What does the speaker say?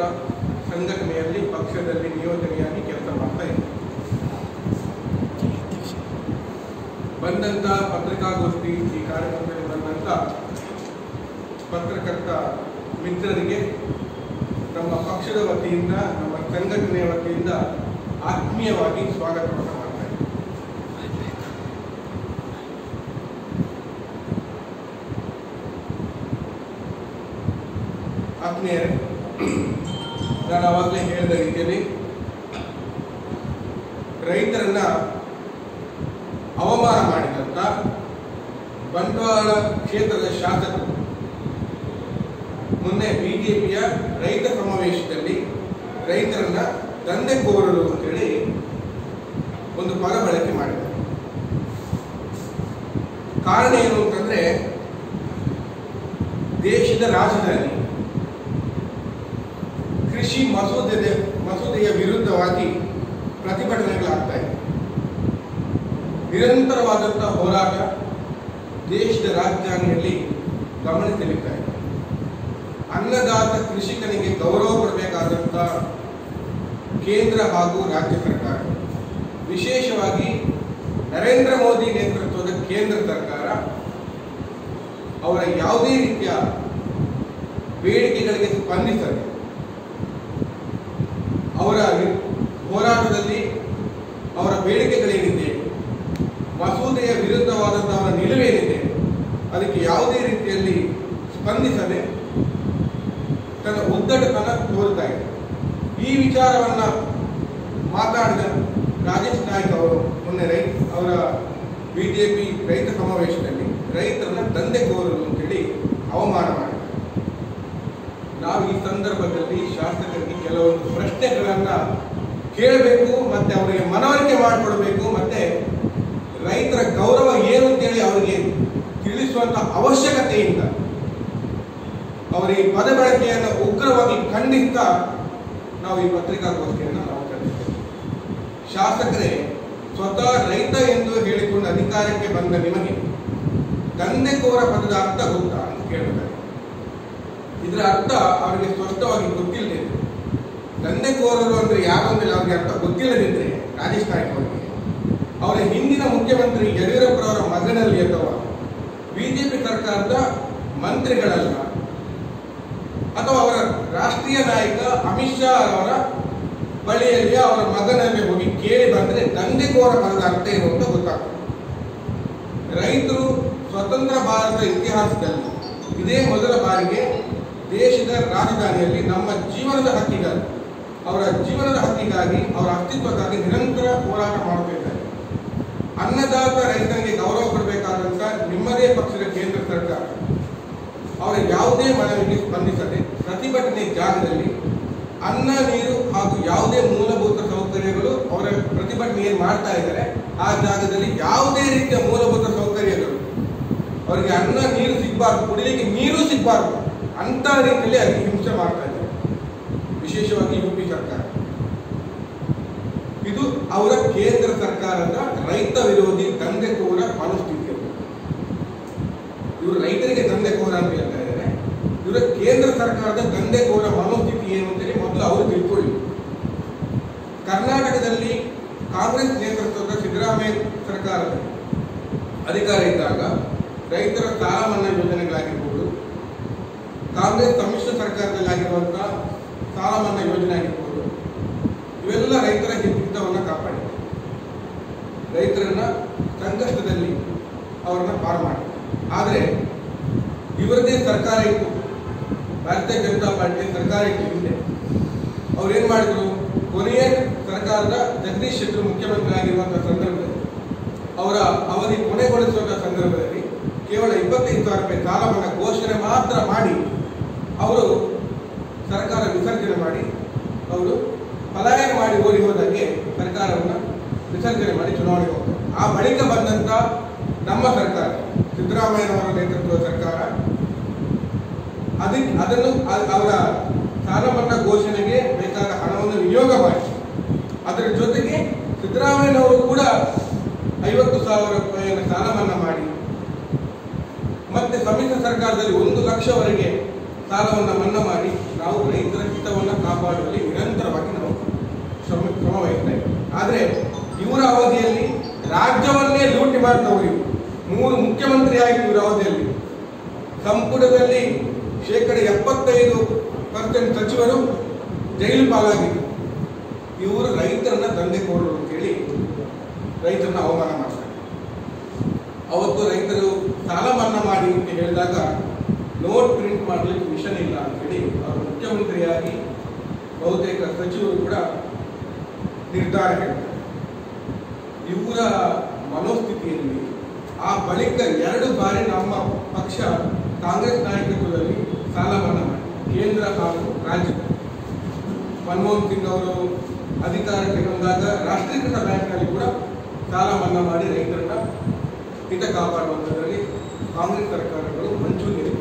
ಸಂಘಟನೆಯಲ್ಲಿ ಪಕ್ಷದಲ್ಲಿ ನಿಯೋಜನೆಯಾಗಿ ಕೆಲಸ ಮಾಡ್ತಾ ಇದ್ದೆ. ಬಂದಂಥ ಪತ್ರಿಕಾಗೋಷ್ಠಿ ಈ ಕಾರ್ಯಕ್ರಮದಲ್ಲಿ ಬಂದಂಥ ಪತ್ರಕರ್ತ ಮಿತ್ರರಿಗೆ ನಮ್ಮ ಪಕ್ಷದ ವತಿಯಿಂದ, ನಮ್ಮ ಸಂಘಟನೆಯ ವತಿಯಿಂದ ಆತ್ಮೀಯವಾಗಿ ಸ್ವಾಗತವನ್ನು ಮಾಡ್ತಾ ಇದ್ದೇನೆ. ಆತ್ಮೀಯರೇ, ನಾನು ಆವಾಗಲೇ ಹೇಳಿದ ರೀತಿಯಲ್ಲಿ ರೈತರನ್ನ ಅವಮಾನ ಮಾಡಿದಂಥ ಬಂಟ್ವಾಳ ಕ್ಷೇತ್ರದ ಶಾಸಕರು ಮೊನ್ನೆ ಬಿಜೆಪಿಯ ರೈತ ಸಮಾವೇಶದಲ್ಲಿ ರೈತರನ್ನ ದಂಧೆಕೋರರು ಅಂತೇಳಿ ಒಂದು ಪದ ಬಳಕೆ ಮಾಡಿದ್ದಾರೆ. ಕಾರಣ ಏನು ಅಂತಂದ್ರೆ, ದೇಶದ ರಾಜಧಾನಿ ಕೃಷಿ ಮಸೂದೆಯ ವಿರುದ್ಧವಾಗಿ ಪ್ರತಿಭಟನೆಗಳಾಗ್ತಾ ಇದೆ. ನಿರಂತರವಾದಂತಹ ಹೋರಾಟ ದೇಶದ ರಾಜಧಾನಿಯಲ್ಲಿ ಗಮನ ಸೆಳೀತಾ ಇದೆ. ಅನ್ನದಾತ ಕೃಷಿಕನಿಗೆ ಗೌರವ ಕೊಡಬೇಕಾದಂಥ ಕೇಂದ್ರ ಹಾಗೂ ರಾಜ್ಯ ಸರ್ಕಾರ, ವಿಶೇಷವಾಗಿ ನರೇಂದ್ರ ಮೋದಿ ನೇತೃತ್ವದ ಕೇಂದ್ರ ಸರ್ಕಾರ ಅವರ ಯಾವುದೇ ರೀತಿಯ ಬೇಡಿಕೆಗಳಿಗೆ ಸ್ಪಂದಿಸದೆ ಅವರ ಹೋರಾಟದಲ್ಲಿ ಅವರ ಬೇಡಿಕೆಗಳೇನಿದೆ, ಮಸೂದೆಯ ವಿರುದ್ಧವಾದಂತಹ ಅವರ ನಿಲುವೇನಿದೆ, ಅದಕ್ಕೆ ಯಾವುದೇ ರೀತಿಯಲ್ಲಿ ಸ್ಪಂದಿಸದೆ ತನ್ನ ಉದ್ದಟತನ ತೋರ್ತಾ ಇದೆ. ಈ ವಿಚಾರವನ್ನ ಮಾತಾಡಿದ ರಾಜೇಶ್ ನಾಯ್ಕ್ ಅವರು ಮೊನ್ನೆ ಅವರ ಬಿಜೆಪಿ ರೈತ ಸಮಾವೇಶದಲ್ಲಿ ರೈತರನ್ನ ದಂಧೆಕೋರರು ಅಂತೇಳಿ ಅವಮಾನ ಮಾಡಿದ್ದಾರೆ. ನಾವು ಈ ಸಂದರ್ಭದಲ್ಲಿ ಶಾಸಕರಿಗೆ ಕೆಲವೊಂದು ಪ್ರಶ್ನೆಗಳನ್ನ ಕೇಳಬೇಕು, ಮತ್ತೆ ಅವರಿಗೆ ಮನವರಿಕೆ ಮಾಡಿಕೊಡ್ಬೇಕು, ಮತ್ತೆ ರೈತರ ಗೌರವ ಏನು ಅಂತೇಳಿ ಅವರಿಗೆ ತಿಳಿಸುವಂತ ಅವಶ್ಯಕತೆಯಿಂದ ಅವರಿಗೆ ಪದ ಬಳಕೆಯನ್ನು ಉಗ್ರವಾಗಿ ಖಂಡಿಸ್ತಾ ನಾವು ಈ ಪತ್ರಿಕಾಗೋಷ್ಠಿಯನ್ನು ನಾವು ಕರೆದಿದ್ದೇವೆ. ಶಾಸಕರೇ, ಸ್ವತಃ ರೈತ ಎಂದು ಹೇಳಿಕೊಂಡು ಅಧಿಕಾರಕ್ಕೆ ಬಂದ ನಿಮಗೆ ದಂಧೆಕೋರ ಪದದ ಅರ್ಥ ಗೊತ್ತಾ ಅಂತ ಕೇಳ್ತಾರೆ. ಇದರ ಅರ್ಥ ಅವರಿಗೆ ಸ್ಪಷ್ಟವಾಗಿ ಗೊತ್ತಿಲ್ಲದೆ, ದಂಧೆಕೋರರು ಅಂದ್ರೆ ಯಾರು ಅಂದ್ರೆ ಅವರಿಗೆ ಅರ್ಥ ಗೊತ್ತಿಲ್ಲದಿದ್ರೆ ರಾಜೇಶ್ ನಾಯ್ಕ್ ಅವರಿಗೆ ಅವರ ಹಿಂದಿನ ಮುಖ್ಯಮಂತ್ರಿ ಯಡಿಯೂರಪ್ಪರವರ ಮಗನಲ್ಲಿ ಅಥವಾ ಬಿಜೆಪಿ ಸರ್ಕಾರದ ಮಂತ್ರಿಗಳಲ್ಲ ಅಥವಾ ಅವರ ರಾಷ್ಟ್ರೀಯ ನಾಯಕ ಅಮಿತ್ ಶಾ ಅವರ ಬಳಿಯಲ್ಲಿ ಅವರ ಮಗನಲ್ಲಿ ಹೋಗಿ ಕೇಳಿ ಬಂದ್ರೆ ದಂಧೆಕೋರ ಪದದ ಅರ್ಥ ಏನು ಅಂತ ಗೊತ್ತಾಗ್ತದೆ. ರೈತರು ಸ್ವತಂತ್ರ ಭಾರತ ಇತಿಹಾಸದಲ್ಲಿ ಇದೇ ಮೊದಲ ಬಾರಿಗೆ ದೇಶದ ರಾಜಧಾನಿಯಲ್ಲಿ ನಮ್ಮ ಜೀವನದ ಹಕ್ಕಿಗಾಗಿ, ಅವರ ಜೀವನದ ಹಕ್ಕಿಗಾಗಿ, ಅವರ ಅಸ್ತಿತ್ವಕ್ಕಾಗಿ ನಿರಂತರ ಹೋರಾಟ ಮಾಡುತ್ತಿದ್ದಾರೆ. ಅನ್ನದಾತ ರೈತನಿಗೆ ಗೌರವ ಕೊಡಬೇಕಾದಂತ ನಿಮ್ಮದೇ ಪಕ್ಷದ ಕೇಂದ್ರ ಸರ್ಕಾರ ಅವರ ಯಾವುದೇ ಮನವಿಗೆ ಸ್ಪಂದಿಸದೆ ಪ್ರತಿಭಟನೆ ಜಾಗದಲ್ಲಿ ಅನ್ನ, ನೀರು ಹಾಗೂ ಯಾವುದೇ ಮೂಲಭೂತ ಸೌಕರ್ಯಗಳು ಅವರ ಪ್ರತಿಭಟನೆ ಏನು ಮಾಡ್ತಾ ಇದ್ದಾರೆ ಆ ಜಾಗದಲ್ಲಿ ಯಾವುದೇ ರೀತಿಯ ಮೂಲಭೂತ ಸೌಕರ್ಯಗಳು, ಅವರಿಗೆ ಅನ್ನ ನೀರು ಸಿಗಬಾರ್ದು, ಕುಡಿಲಿಕ್ಕೆ ನೀರು ಸಿಗಬಾರ್ದು ಅಂತ ರೀತಿಯಲ್ಲಿ ಅದಕ್ಕೆ ಹಿಂಸೆ ಮಾಡ್ತಾ ಇದ್ದಾರೆ. ವಿಶೇಷವಾಗಿ ಯುಪಿ ಸರ್ಕಾರ, ಇದು ಅವರ ಕೇಂದ್ರ ಸರ್ಕಾರದ ರೈತ ವಿರೋಧಿ ದಂಧೆಕೋರ ಮನಸ್ಥಿತಿ. ಇವರು ರೈತರಿಗೆ ದಂಧೆಕೋರ ಅಂತ ಹೇಳ್ತಾ ಇದ್ದಾರೆ. ಇವರ ಕೇಂದ್ರ ಸರ್ಕಾರದ ದಂಧೆಕೋರ ಮನೋಸ್ಥಿತಿ ಏನು ಅಂತೇಳಿ ಮೊದಲು ಅವರು ತಿಳ್ಕೊಳ್ಳಿ. ಕರ್ನಾಟಕದಲ್ಲಿ ಕಾಂಗ್ರೆಸ್ ನೇತೃತ್ವದ ಸಿದ್ದರಾಮಯ್ಯ ಸರ್ಕಾರದ ಅಧಿಕಾರ ಇದ್ದಾಗ ರೈತರ ಸಾಲ ಮನ್ನಾ ಯೋಜನೆಗಳಾಗಿರ್ಬೋದು, ಕಾಂಗ್ರೆಸ್ ಸಮ್ಮಿಶ್ರ ಸರ್ಕಾರದಲ್ಲಾಗಿರುವಂತಹ ಸಾಲ ಮನ್ನಾ ಯೋಜನೆ ಆಗಿರ್ಬೋದು, ಇವೆಲ್ಲ ರೈತರ ಹಿತವನ್ನು ಕಾಪಾಡಿದೆ. ರೈತರನ್ನ ಸಂಕಷ್ಟದಲ್ಲಿ ಅವರನ್ನ ಪಾರು ಮಾಡಿದೆ. ಆದರೆ ಇವರದೇ ಸರ್ಕಾರ ಇತ್ತು, ಭಾರತೀಯ ಜನತಾ ಪಾರ್ಟಿ ಸರ್ಕಾರ ಇತ್ತು ಹಿಂದೆ. ಅವ್ರು ಏನ್ ಮಾಡಿದ್ರು, ಕೊನೆಯ ಸರ್ಕಾರದ ಜಗದೀಶ್ ಶೆಟ್ಟರ್ ಮುಖ್ಯಮಂತ್ರಿ ಆಗಿರುವಂತಹ ಸಂದರ್ಭದಲ್ಲಿ, ಅವರ ಅವಧಿ ಕೊನೆಗೊಳಿಸುವಂತಹ ಸಂದರ್ಭದಲ್ಲಿ ಕೇವಲ 25,000 ರೂಪಾಯಿ ಸಾಲ ಮನ್ನಾ ಘೋಷಣೆ ಮಾತ್ರ ಮಾಡಿ ಅವರು ಸರ್ಕಾರ ವಿಸರ್ಜನೆ ಮಾಡಿ, ಅವರು ಪಲಾಯನ ಮಾಡಿ ಓಡಿ ಹೋದಾಗೆ ಸರ್ಕಾರವನ್ನು ವಿಸರ್ಜನೆ ಮಾಡಿ ಚುನಾವಣೆಗೆ ಹೋಗ್ತಾರೆ. ಆ ಬಳಿಕ ಬಂದಂತ ನಮ್ಮ ಸರ್ಕಾರ, ಸಿದ್ದರಾಮಯ್ಯನವರ ನೇತೃತ್ವದ ಸರ್ಕಾರ, ಅದನ್ನು ಅವರ ಸಾಲ ಮನ್ನಾ ಘೋಷಣೆಗೆ ಬೇಕಾದ ಹಣವನ್ನು ವಿನಿಯೋಗ ಮಾಡಿ, ಅದರ ಜೊತೆಗೆ ಸಿದ್ದರಾಮಯ್ಯನವರು ಕೂಡ 50,000 ರೂಪಾಯಿಯನ್ನು ಸಾಲ ಮನ್ನಾ ಮಾಡಿ, ಮತ್ತೆ ಸಮ್ಮಿಶ್ರ ಸರ್ಕಾರದಲ್ಲಿ 1 ಲಕ್ಷವರೆಗೆ ಸಾಲವನ್ನು ಮನ್ನಾ ಮಾಡಿ ನಾವು ರೈತರ ಹಿತವನ್ನು ಕಾಪಾಡಿ ಮಾಡುವಲ್ಲಿ ನಿರಂತರವಾಗಿ ನಾವು ಶ್ರಮ ವಹಿಸ್ತಾ ಇದ್ದೀವಿ. ಆದರೆ ಇವರ ಅವಧಿಯಲ್ಲಿ ರಾಜ್ಯವನ್ನೇ ಲೂಟಿ ಮಾಡಿದವರು ಇವರು. 3 ಮುಖ್ಯಮಂತ್ರಿಯಾಗಿ ಇವರ ಅವಧಿಯಲ್ಲಿ ಸಂಪುಟದಲ್ಲಿ 75% ಸಚಿವರು ಜೈಲು ಪಾಲಾಗಿದ್ದರು. ಇವರು ರೈತರನ್ನ ದಂಧೆಕೋರರು ಅಂತೇಳಿ ರೈತರನ್ನ ಅವಮಾನ ಮಾಡ್ತಾರೆ. ಅವತ್ತು ರೈತರು ಸಾಲ ಮನ್ನಾ ಮಾಡಿ ಅಂತ ಹೇಳಿದಾಗ ನೋಟ್ ಪ್ರಿಂಟ್ ಮಾಡಲಿಕ್ಕೆ ಮಿಷನ್ ಇಲ್ಲ ಅಂತೇಳಿ ಅವರು ಮುಖ್ಯಮಂತ್ರಿಯಾಗಿ ಬಹುತೇಕ ಸಚಿವರು ಕೂಡ ನಿರ್ಧಾರ ಹೇಳ್ತಾರೆ. ಇವರ ಮನೋಸ್ಥಿತಿಯಲ್ಲಿ ಆ ಬಳಿಕ 2 ಬಾರಿ ನಮ್ಮ ಪಕ್ಷ ಕಾಂಗ್ರೆಸ್ ನಾಯಕತ್ವದಲ್ಲಿ ಸಾಲ ಮನ್ನಾ ಮಾಡಿ ಕೇಂದ್ರ ಹಾಗೂ ರಾಜ್ಯದಲ್ಲಿ ಮನಮೋಹನ್ ಸಿಂಗ್ ಅವರು ಅಧಿಕಾರಕ್ಕೆ ಬಂದಾಗ ರಾಷ್ಟ್ರೀಕೃತ ಬ್ಯಾಂಕ್ನಲ್ಲಿ ಕೂಡ ಸಾಲ ಮನ್ನಾ ಮಾಡಿ ರೈತರನ್ನ ಹಿತ ಕಾಪಾಡುವಂಥದ್ರಲ್ಲಿ ಕಾಂಗ್ರೆಸ್ ಸರ್ಕಾರಗಳು ಮಂಜೂರು